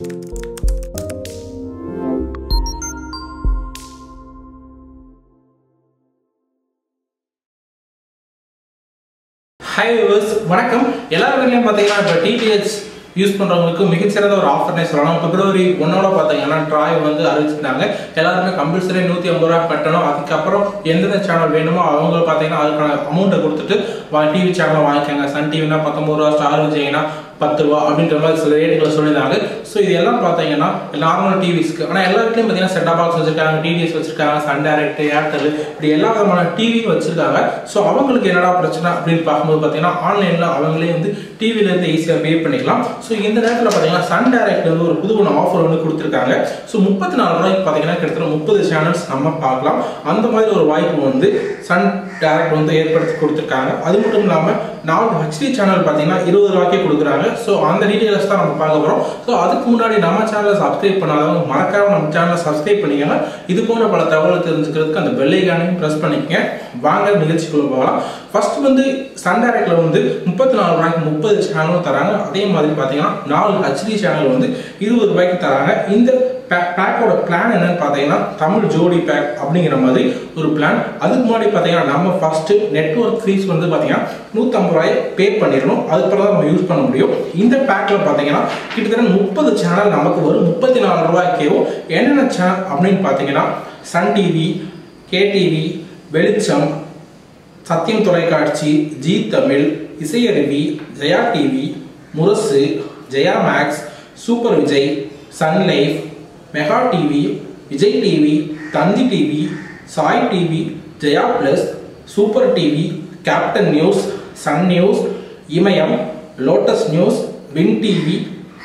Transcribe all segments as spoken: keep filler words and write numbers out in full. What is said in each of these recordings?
Hi viewers, வணக்கம். எல்லா வீட்லயும் பாத்தீங்கன்னா இப்ப T T H யூஸ் பண்றவங்களுக்கு மிகச்சிறந்த ஒரு ஆஃபர்னே சொல்லலாம். பிப்ரவரி ஒன்னோட பாத்தீங்கன்னா ட்ராய் வந்து அறிவிச்சிட்டாங்க. எல்லாருமே கம்பல்சரி நூத்தி ஐம்பது ரூபாய் கட்டணும். அதுக்கப்புறம் எந்தெந்த சேனல் வேணுமோ அவங்க பாத்தீங்கன்னா அதுக்கான அமௌண்ட்டை கொடுத்துட்டு டிவி சேனல் வாங்கிக்கோங்க. சன் டிவினா பத்தொன்பது ரூபா, ஸ்டார் விஜய்னா பத்து ரூபா அப்படின்ற மாதிரி சில ரேட்டுகளை சொல்லியிருந்தாங்க. ஸோ இது எல்லாம் பார்த்தீங்கன்னா நார்மல் டிவிஸ்க்கு, ஆனால் எல்லா வீட்லையும் பார்த்தீங்கன்னா செட்டா பாக்ஸ் வச்சிருக்காங்க, டிடிஎஸ் வச்சிருக்காங்க, சன் டைரக்ட், ஏர்டெல், இப்படி எல்லா விதமான டிவி வச்சிருக்காங்க. ஸோ அவங்களுக்கு என்னடா பிரச்சனை அப்படின்னு பார்க்கும்போது பார்த்தீங்கன்னா ஆன்லைனில் அவங்களே வந்து டிவிலேருந்து ஈஸியாக பே பண்ணிக்கலாம். ஸோ இந்த நேரத்தில் பார்த்தீங்கன்னா சன் டைரக்ட் வந்து ஒரு புதுவன ஆஃபர் வந்து கொடுத்துருக்காங்க. ஸோ முப்பத்தி நாலு ரூபாய்க்கு பார்த்தீங்கன்னா கிட்டத்தட்ட முப்பது சேனல்ஸ் நம்ம பார்க்கலாம். அந்த மாதிரி ஒரு வாய்ப்பு வந்து சன் டைரக்ட் வந்து ஏற்படுத்தி கொடுத்துருக்காங்க. அது மட்டும் இல்லாமல் நாலு ஹெச்டி சேனல் பார்த்தீங்கன்னா இருபது ரூபாய்க்கே கொடுக்குறாங்க. ஸோ அந்த டீட்டெயில்ஸ் தான் நம்ம பார்க்க போகிறோம். ஸோ அதுக்கு முன்னாடி நம்ம சேனலை சப்ஸ்கிரைப் பண்ணாதவங்க மறக்காம நம்ம சேனலை சப்ஸ்கிரைப் பண்ணிக்கோங்க. இது போன்ற பல தகவல் தெரிஞ்சுக்கிறதுக்கு அந்த பெல் ஐகானையும் ப்ரெஸ் பண்ணிக்கங்க. வாங்க நிகழ்ச்சிக்குள்ள போகலாம். ஃபர்ஸ்ட் வந்து சன் டைரக்ட்ல வந்து முப்பத்தி நாலு ரூபாய்க்கு முப்பது சேனலும் தராங்க. அதே மாதிரி பார்த்தீங்கன்னா நாலு ஹெச்டி சேனல் வந்து இருபது ரூபாய்க்கு தராங்க. இந்த பேக்கோட பிளான் என்னன்னு பார்த்தீங்கன்னா தமிழ் ஜோடி பேக் அப்படிங்கிற மாதிரி ஒரு பிளான். அதுக்கு முன்னாடி பார்த்தீங்கன்னா நம்ம ஃபர்ஸ்ட் நெட்வொர்க் ஃபீஸ் வந்து பார்த்தீங்கன்னா நூற்றி ஐம்பது ரூபாய் பே பண்ணிடணும். அதுக்கப்புறம் தான் நம்ம யூஸ் பண்ண முடியும். இந்த பேக்ல பார்த்தீங்கன்னா கிட்டத்தட்ட முப்பது சேனல் நமக்கு வரும். முப்பத்தி நாலு ரூபாய்க்கேவும் என்னென்ன சேனல் அப்படின்னு பார்த்தீங்கன்னா Sun TV, K TV, Velicham, Sathiyam தொலைக்காட்சி, Zee Tamil, Isaiaruvi, Jaya TV, Murasu, Jaya Max, Super Vijay, Sun Life, Mega TV, Vijay TV, Thanthi TV, Sai TV, Jaya Plus, Super TV, Captain News, Sun News, Imayam, Lotus News, Win TV,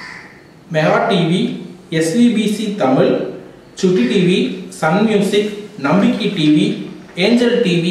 Mega TV, S V B C Tamil, Chutti TV, Sun Music, Nambikkai TV, Angel TV,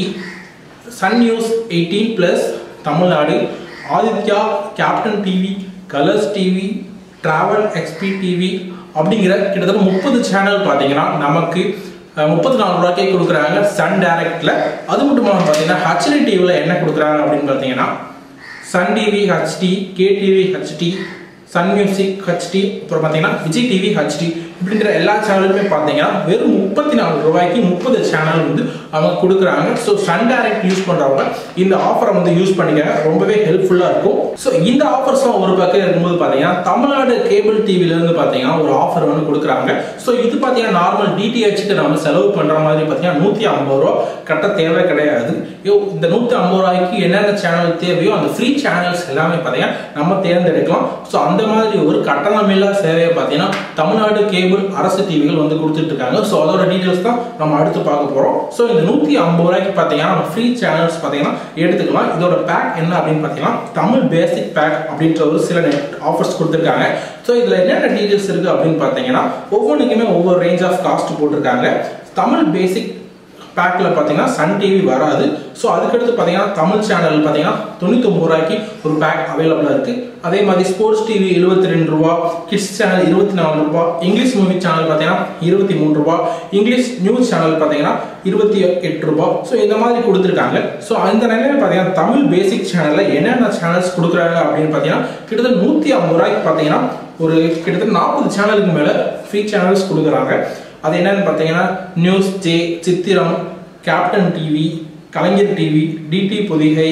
Sun News eighteen plus Tamil Nadu, Adithya, Captain TV, Colors TV, Travel XP TV அப்படிங்கிற கிட்டத்தட்ட முப்பது channel பார்த்தீங்கன்னா நமக்கு முப்பத்தி நாலு ரூபாய்க்கே கொடுக்குறாங்க Sun டைரக்ட்ல. அது மட்டும் இல்லாமல் பார்த்தீங்கன்னா ஹெச்டி டிவியில் என்ன கொடுக்குறாங்க அப்படின்னு பார்த்தீங்கன்னா Sun TV HD, K TV HD, Sun Music HD, அப்புறம் பார்த்தீங்கன்னா விஜய் டிவி ஹெச்டி இப்படிங்கிற எல்லா சேனலுமே பார்த்தீங்கன்னா வெறும் முப்பத்தி நாலு ரூபாய்க்கு முப்பது சேனல் வந்து அவங்க கொடுக்குறாங்க. ஸோ சன் டைரக்ட் யூஸ் பண்ணுறவங்க இந்த ஆஃபரை வந்து யூஸ் பண்ணிக்க ரொம்பவே ஹெல்ப்ஃபுல்லாக இருக்கும். ஸோ இந்த ஆஃபர்ஸ்லாம் ஒரு பக்கம் இருக்கும்போது பார்த்தீங்கன்னா தமிழ்நாடு கேபிள் டிவிலேருந்து பார்த்தீங்கன்னா ஒரு ஆஃபர் வந்து கொடுக்குறாங்க. ஸோ இது பார்த்தீங்கன்னா நார்மல் டிடிஹெச்சுக்கு நம்ம செலவு பண்ணுற மாதிரி பார்த்தீங்கன்னா நூற்றி ஐம்பது ரூபா கட்ட தேவை கிடையாது. இந்த நூற்றி ஐம்பது ரூபாய்க்கு என்னென்ன சேனல் தேவையோ அந்த ஃப்ரீ சேனல்ஸ் எல்லாமே பார்த்தீங்கன்னா நம்ம தேர்ந்தெடுக்கலாம். ஸோ அந்த மாதிரி ஒரு கட்டணமில்லா சேவையை பார்த்தீங்கன்னா தமிழ்நாடு கேபிள் அரசு டிவிகள் வந்து கொடுத்துட்டு இருக்காங்க. ஸோ அதோட டீடைல்ஸ் தான் நம்ம அடுத்து பார்க்க போறோம். ஸோ இந்த நூத்தி ஐம்பது ரூபாய்க்கு பார்த்தீங்கன்னா நம்ம ஃப்ரீ சேனல்ஸ் பார்த்தீங்கன்னா எடுத்துக்கலாம். இதோட பேக் என்ன அப்படின்னு பார்த்தீங்கன்னா தமிழ் பேசிக் பேக் அப்படின்ற ஒரு சில நெட் ஆஃபர்ஸ் கொடுத்துருக்காங்க. ஸோ இதுல என்னென்ன டீடைல்ஸ் இருக்கு அப்படின்னு பார்த்தீங்கன்னா ஒவ்வொன்றுக்குமே ஒவ்வொரு ரேஞ்ச் ஆஃப் காஸ்ட் போட்டிருக்காங்க. தமிழ் பேசிக் பேக்கில் பார்த்தீங்கன்னா சன் டிவி வராது. ஸோ அதுக்கடுத்து பார்த்தீங்கன்னா தமிழ் சேனல் பார்த்தீங்கன்னா தொண்ணூற்றி ஒன்பது ரூபாய்க்கு ஒரு பேக் அவைலபிளாக இருக்குது. அதே மாதிரி ஸ்போர்ட்ஸ் டிவி இருபத்தி ரெண்டு ரூபா, கிட்ஸ் சேனல் இருபத்தி நாலு ரூபா, இங்கிலீஷ் மூவி சேனல் பார்த்தீங்கன்னா இருபத்தி மூணு ரூபா, இங்கிலீஷ் நியூஸ் சேனல் பார்த்தீங்கன்னா இருபத்தி எட்டு ரூபா. ஸோ இந்த மாதிரி கொடுத்துருக்காங்க. ஸோ அந்த நிலையில் பார்த்தீங்கன்னா தமிழ் பேசிக் சேனலில் என்னென்ன சேனல்ஸ் கொடுக்குறாங்க அப்படின்னு பார்த்தீங்கன்னா கிட்டத்தட்ட நூற்றி ஐம்பது ரூபாய்க்கு பார்த்தீங்கன்னா ஒரு கிட்டத்தட்ட நாற்பது சேனலுக்கு மேலே ஃப்ரீ சேனல்ஸ் கொடுக்குறாங்க. அது என்னன்னு பார்த்தீங்கன்னா News J, Chithiram, Captain TV, Kalaignar TV, DD Podhigai,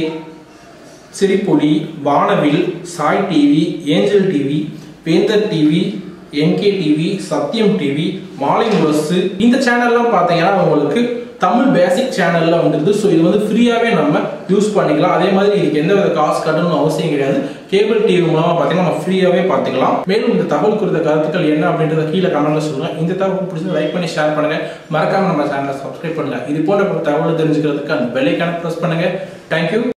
Sirippoli, Vanavil, Sai TV, Angel TV, Vendhar TV, NK TV, Sathiyam TV, Malai Murasu, இந்த சேனல்லாம் பார்த்தீங்கன்னா உங்களுக்கு தமிழ் பேசிக் சேனல்ல வந்துருது. ஸோ இது வந்து ஃப்ரீயாகவே நம்ம யூஸ் பண்ணிக்கலாம். அதே மாதிரி இதுக்கு எந்த வித காசு கட்டணும்னு அவசியம் கிடையாது. கேபிள் டிவி மூலமா பார்த்தீங்கன்னா நம்ம ஃப்ரீயாகவே பார்த்துக்கலாம். மேலும் இந்த தகவல் குறித்த கருத்துக்கள் என்ன அப்படின்றத கீழே கமெண்ட்ல சொல்லுங்க. இந்த தகவல் பிடிச்சி லைக் பண்ணி ஷேர் பண்ணுங்க. மறக்காம நம்ம சேனலை சப்ஸ்கிரைப் பண்ணுங்க. இது போன்ற தகவல் தெரிஞ்சுக்கிறதுக்கு அந்த பெல் ஐகானை பிரஸ் பண்ணுங்க. தேங்க்யூ.